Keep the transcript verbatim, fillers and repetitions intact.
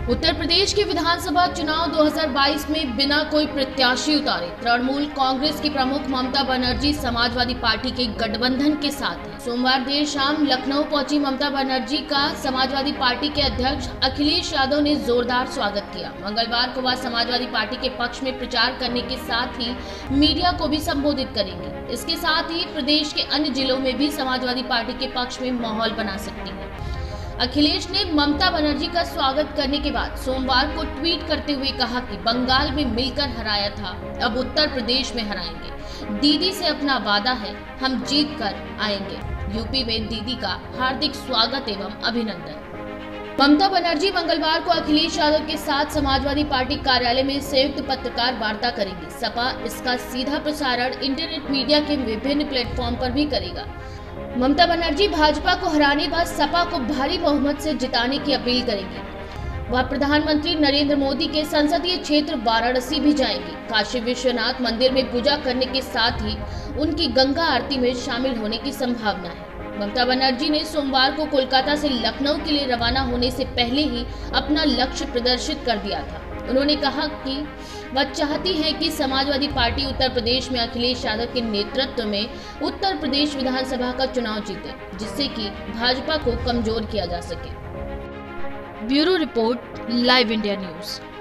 उत्तर प्रदेश के विधानसभा चुनाव दो हज़ार बाईस में बिना कोई प्रत्याशी उतारे तृणमूल कांग्रेस की प्रमुख ममता बनर्जी समाजवादी पार्टी के गठबंधन के साथ हैं। सोमवार देर शाम लखनऊ पहुंची ममता बनर्जी का समाजवादी पार्टी के अध्यक्ष अखिलेश यादव ने जोरदार स्वागत किया। मंगलवार को वह समाजवादी पार्टी के पक्ष में प्रचार करने के साथ ही मीडिया को भी संबोधित करेंगे। इसके साथ ही प्रदेश के अन्य जिलों में भी समाजवादी पार्टी के पक्ष में माहौल बना सकती है। अखिलेश ने ममता बनर्जी का स्वागत करने के बाद सोमवार को ट्वीट करते हुए कहा कि बंगाल में मिलकर हराया था, अब उत्तर प्रदेश में हराएंगे। दीदी से अपना वादा है, हम जीत कर आएंगे। यूपी में दीदी का हार्दिक स्वागत एवं अभिनंदन। ममता बनर्जी मंगलवार को अखिलेश यादव के साथ समाजवादी पार्टी कार्यालय में संयुक्त पत्रकार वार्ता करेंगे। सपा इसका सीधा प्रसारण इंटरनेट मीडिया के विभिन्न प्लेटफॉर्म पर भी करेगा। ममता बनर्जी भाजपा को हराने व सपा को भारी बहुमत से जिताने की अपील करेंगी। वह प्रधानमंत्री नरेंद्र मोदी के संसदीय क्षेत्र वाराणसी भी जाएंगी। काशी विश्वनाथ मंदिर में पूजा करने के साथ ही उनकी गंगा आरती में शामिल होने की संभावना है। ममता बनर्जी ने सोमवार को कोलकाता से लखनऊ के लिए रवाना होने से पहले ही अपना लक्ष्य प्रदर्शित कर दिया था। उन्होंने कहा कि वह चाहती है कि समाजवादी पार्टी उत्तर प्रदेश में अखिलेश यादव के नेतृत्व में उत्तर प्रदेश विधानसभा का चुनाव जीते, जिससे कि भाजपा को कमजोर किया जा सके। Bureau report, live India news.